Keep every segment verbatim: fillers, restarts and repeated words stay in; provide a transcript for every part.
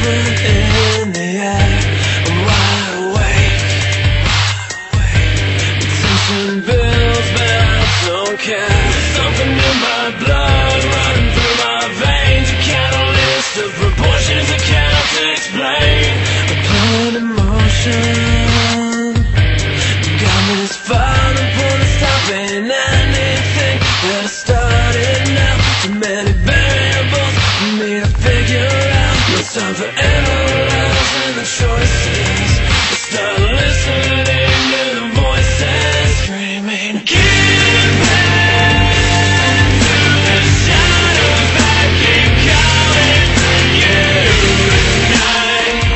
movement in the air. I'm wide awake. Tension builds, but I don't care. Something in my blood running through my veins. A catalyst of proportions I can't explain. A plan in motion got me this far. I'm pulling, stopping anything that I started now. Too many variables for me to figure out. No time for analyzing the choices. I start listening to the voices screaming, "Give back to the shadows that keep calling for you tonight."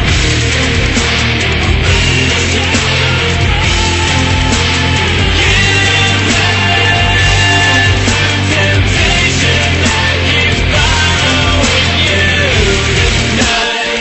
Give back to temptation that keeps following you tonight.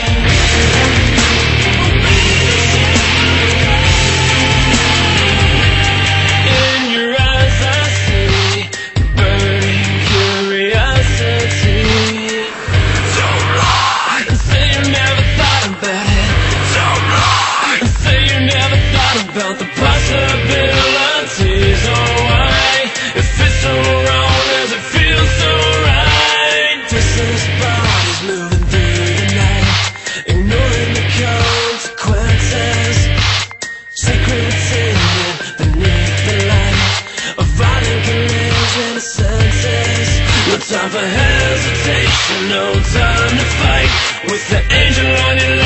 In your eyes I see burning curiosity. Don't lie and say you never thought about it. Don't lie and say you never thought about the possibilities. Oh, why? If it's so wrong, does it feel so right? Distance bodies moving through the night, ignoring the consequences. Secrets hidden beneath the light, avoiding collision of senses. No time for hesitation, no time to fight. With the angel on your